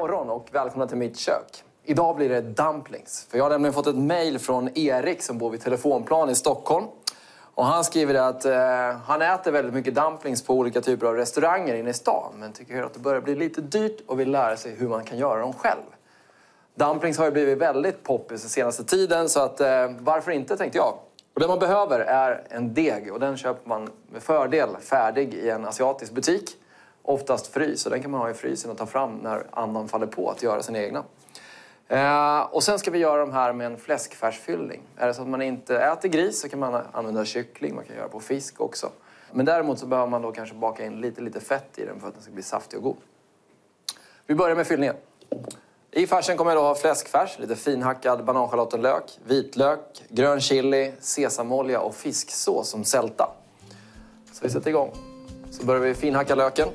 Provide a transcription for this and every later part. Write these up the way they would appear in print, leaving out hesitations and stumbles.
morgon och välkomna till mitt kök. Idag blir det dumplings. För jag har nämligen fått ett mejl från Erik som bor vid Telefonplan i Stockholm. Och han skriver att han äter väldigt mycket dumplings på olika typer av restauranger inne i stan. Men tycker att det börjar bli lite dyrt och vill lära sig hur man kan göra dem själv. Dumplings har ju blivit väldigt poppis den senaste tiden, så att varför inte, tänkte jag. Och det man behöver är en deg, och den köper man med fördel färdig i en asiatisk butik. Oftast frys, och den kan man ha i frysen och ta fram när andan faller på att göra sina egna. Och sen ska vi göra de här med en fläskfärsfyllning. Är det så att man inte äter gris så kan man använda kyckling, man kan göra på fisk också. Men däremot så behöver man då kanske baka in lite fett i den för att den ska bli saftig och god. Vi börjar med fyllningen. I färsen kommer jag då ha fläskfärs, lite finhackad bananschalottenlök, vitlök, grön chili, sesamolja och fisksås som sälta. Så vi sätter igång. Så börjar vi finhacka löken.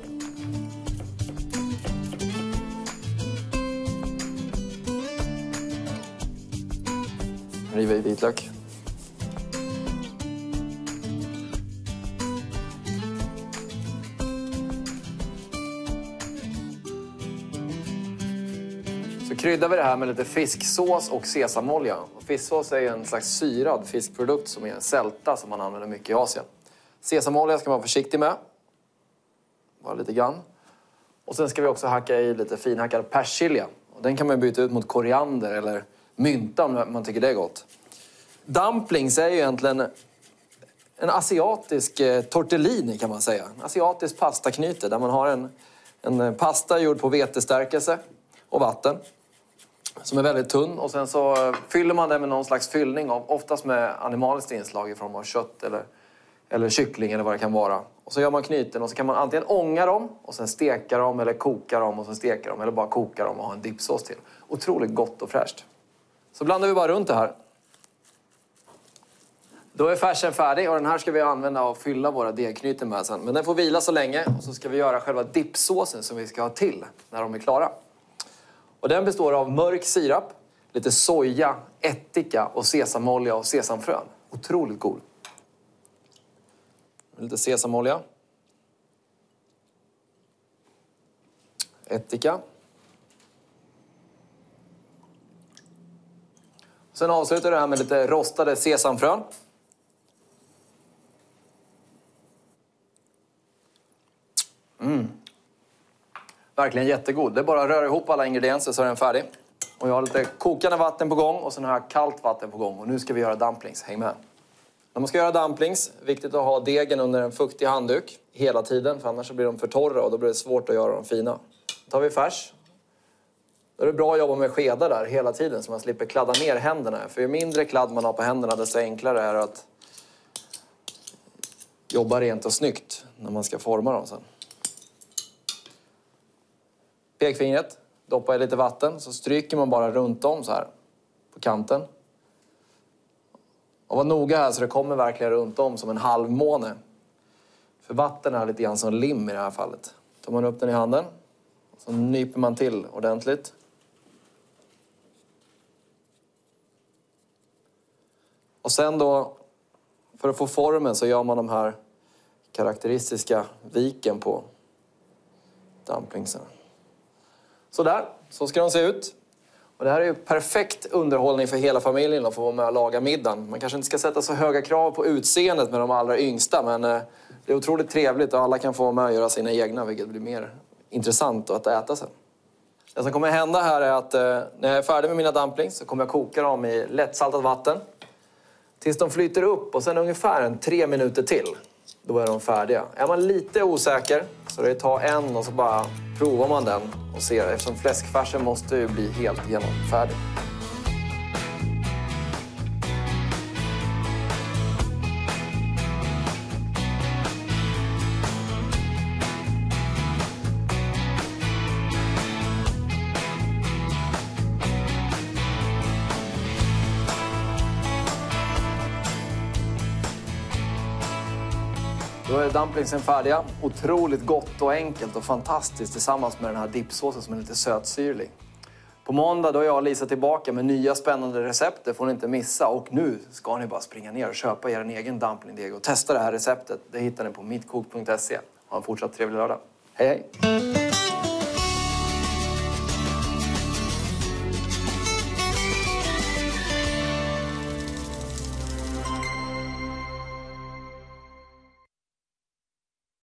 River i vitlök. Så kryddar vi det här med lite fisksås och sesamolja. Och fisksås är en slags syrad fiskprodukt som är en sälta som man använder mycket i Asien. Sesamolja ska man vara försiktig med. Bara lite grann. Och sen ska vi också hacka i lite finhackad persilja. Och den kan man byta ut mot koriander eller mynta om man tycker det är gott. Dumplings är ju egentligen en asiatisk tortellini, kan man säga. En asiatisk pastaknyte där man har en pasta gjord på vetestärkelse och vatten. Som är väldigt tunn, och sen så fyller man den med någon slags fyllning av, oftast med animaliskt inslag i form av kött eller kyckling eller vad det kan vara. Och så gör man knyten och så kan man antingen ånga dem och sen steka dem eller koka dem och sen steka dem eller bara koka dem och ha en dipsås till. Otroligt gott och fräscht. Så blandar vi bara runt det här. Då är färsen färdig och den här ska vi använda och fylla våra degknyten med sen. Men den får vila så länge och så ska vi göra själva dipsåsen som vi ska ha till när de är klara. Och den består av mörk sirap, lite soja, ättika och sesamolja och sesamfrön. Otroligt god. Lite sesamolja. Ättika. Sen avslutar det här med lite rostade sesamfrön. Verkligen jättegod. Det är bara att röra ihop alla ingredienser så är den färdig. Och jag har lite kokande vatten på gång och sen har jag kallt vatten på gång. Och nu ska vi göra dumplings. Häng med. När man ska göra dumplings, viktigt att ha degen under en fuktig handduk hela tiden. För annars så blir de för torra och då blir det svårt att göra dem fina. Då tar vi färs. Då är det bra att jobba med skedar där hela tiden så man slipper kladda ner händerna. För ju mindre kladd man har på händerna desto enklare är det att jobba rent och snyggt när man ska forma dem sen. Pekfingret, doppa i lite vatten så stryker man bara runt om så här på kanten. Och var noga här så det kommer verkligen runt om som en halvmåne. För vatten är lite grann som lim i det här fallet. Tar man upp den i handen så nyper man till ordentligt. Och sen då, för att få formen så gör man de här karaktäristiska viken på dumplingsen. Så där, så ska de se ut. Och det här är ju perfekt underhållning för hela familjen att få vara med och laga middagen. Man kanske inte ska sätta så höga krav på utseendet med de allra yngsta, men det är otroligt trevligt och alla kan få vara med och göra sina egna, vilket blir mer intressant att äta sen. Det som kommer hända här är att när jag är färdig med mina dumplings så kommer jag koka dem i lättsaltat vatten. Tills de flyter upp och sen ungefär 3 minuter till. Då är de färdiga. Är man lite osäker så det tar en och så bara provar man den och ser. Eftersom fläskfärsen måste ju bli helt genomfärdig. Då är dumplingsen färdiga. Otroligt gott och enkelt och fantastiskt tillsammans med den här dipsåsen som är lite sötsyrlig. På måndag då är jag och Lisa tillbaka med nya spännande recept. Det får ni inte missa. Och nu ska ni bara springa ner och köpa er egen dumplingdeg och testa det här receptet. Det hittar ni på mittkok.se. Ha en fortsatt trevlig lördag. Hej hej!